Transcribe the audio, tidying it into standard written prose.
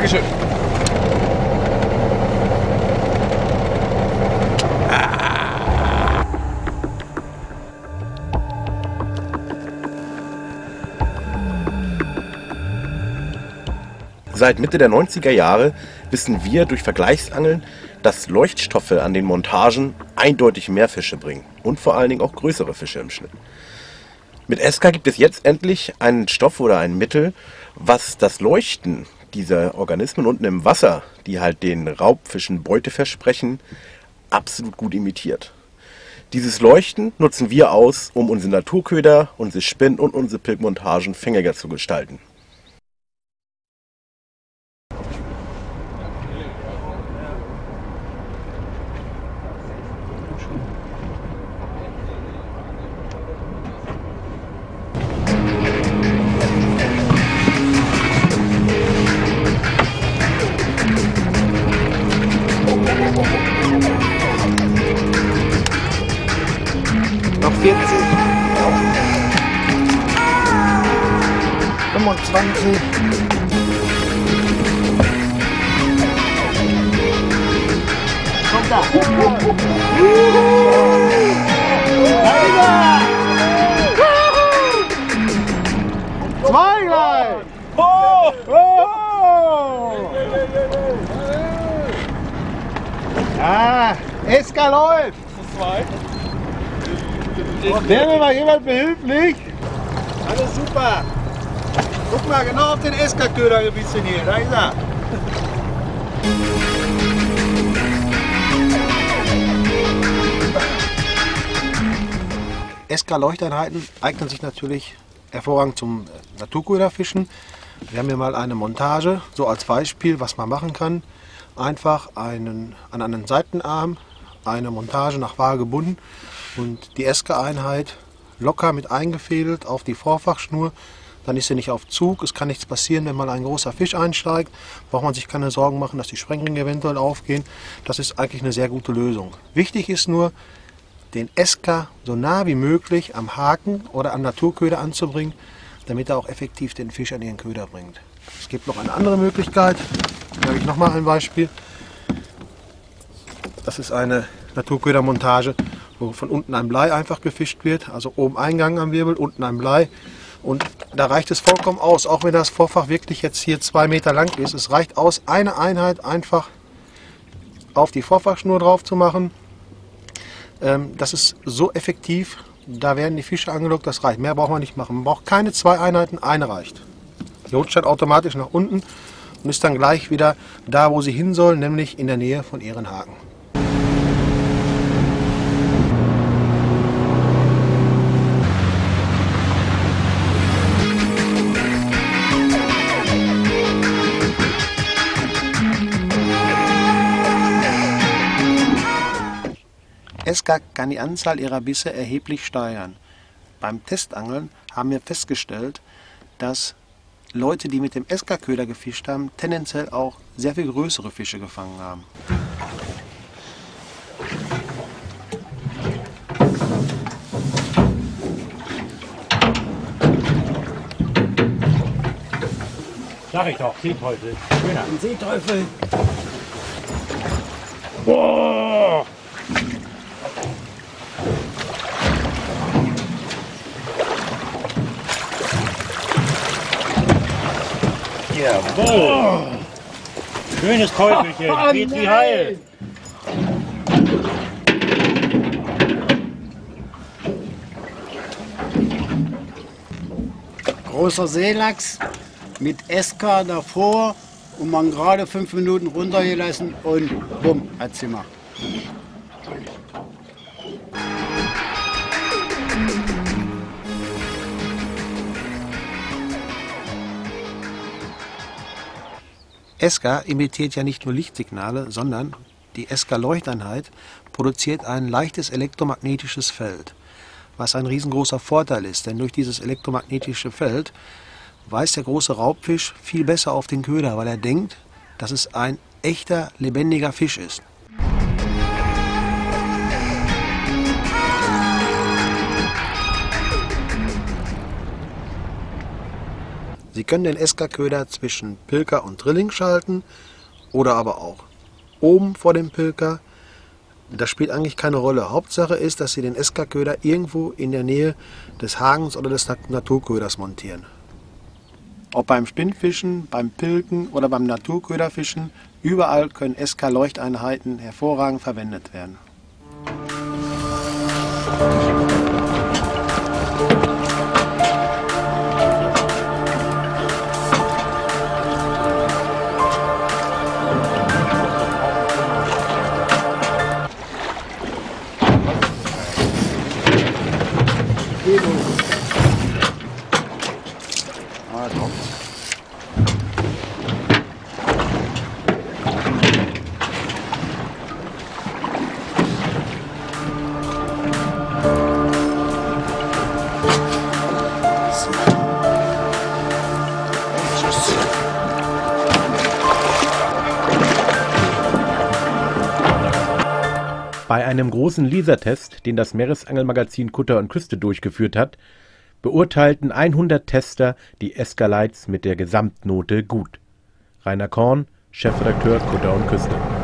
Dankeschön. Seit Mitte der 90er Jahre wissen wir durch Vergleichsangeln, dass Leuchtstoffe an den Montagen eindeutig mehr Fische bringen und vor allen Dingen auch größere Fische im Schnitt. Mit Eska gibt es jetzt endlich einen Stoff oder ein Mittel, was das Leuchten dieser Organismen unten im Wasser, die halt den Raubfischen Beute versprechen, absolut gut imitiert. Dieses Leuchten nutzen wir aus, um unsere Naturköder, unsere Spinnen und unsere Pilkmontagen fängiger zu gestalten. Noch 40. 25. Kommt da. Zwei gleich. Ja, Eska läuft. Wäre mir mal jemand behilflich? Alles super. Guck mal, genau auf den Eska-Köder gebissen hier. Da ist er. Eska-Leuchteinheiten eignen sich natürlich hervorragend zum Naturköderfischen. Wir haben hier mal eine Montage, so als Beispiel, was man machen kann. Einfach an einen Seitenarm eine Montage nach Waage gebunden und die Eska-Einheit locker mit eingefädelt auf die Vorfachschnur. Dann ist sie nicht auf Zug. Es kann nichts passieren, wenn mal ein großer Fisch einsteigt. Braucht man sich keine Sorgen machen, dass die Sprengringe eventuell aufgehen. Das ist eigentlich eine sehr gute Lösung. Wichtig ist nur, den Eska so nah wie möglich am Haken oder am Naturköder anzubringen, damit er auch effektiv den Fisch an ihren Köder bringt. Es gibt noch eine andere Möglichkeit. Da habe ich nochmal ein Beispiel. Das ist eine Naturködermontage, wo von unten ein Blei einfach gefischt wird. Also oben Eingang am Wirbel, unten ein Blei. Und da reicht es vollkommen aus, auch wenn das Vorfach wirklich jetzt hier 2 Meter lang ist. Es reicht aus, eine Einheit einfach auf die Vorfachschnur drauf zu machen. Das ist so effektiv, da werden die Fische angelockt, das reicht. Mehr braucht man nicht machen. Man braucht keine 2 Einheiten, eine reicht. Die rutscht dann automatisch nach unten und ist dann gleich wieder da, wo sie hin soll, nämlich in der Nähe von ihren Haken. Eska kann die Anzahl ihrer Bisse erheblich steigern. Beim Testangeln haben wir festgestellt, dass Leute, die mit dem Eska-Köder gefischt haben, tendenziell auch sehr viel größere Fische gefangen haben. Sag ich doch, Seeteufel. Schöner. Ein Seeteufel. Boah! Jawohl! Schönes Teufelchen, geht wie heil! Großer Seelachs mit Eska davor und man gerade 5 Minuten runtergelassen und bumm, hat sie gemacht. Eska imitiert ja nicht nur Lichtsignale, sondern die Eska-Leuchteinheit produziert ein leichtes elektromagnetisches Feld, was ein riesengroßer Vorteil ist, denn durch dieses elektromagnetische Feld weist der große Raubfisch viel besser auf den Köder, weil er denkt, dass es ein echter, lebendiger Fisch ist. Sie können den Eska-Köder zwischen Pilker und Drilling schalten oder aber auch oben vor dem Pilker. Das spielt eigentlich keine Rolle. Hauptsache ist, dass Sie den Eska-Köder irgendwo in der Nähe des Hagens oder des Naturköders montieren. Ob beim Spinnfischen, beim Pilken oder beim Naturköderfischen, überall können Eska-Leuchteinheiten hervorragend verwendet werden. Bei einem großen Lasertest, den das Meeresangelmagazin Kutter und Küste durchgeführt hat, beurteilten 100 Tester die Eska Lights mit der Gesamtnote gut. Rainer Korn, Chefredakteur Kutter und Küste.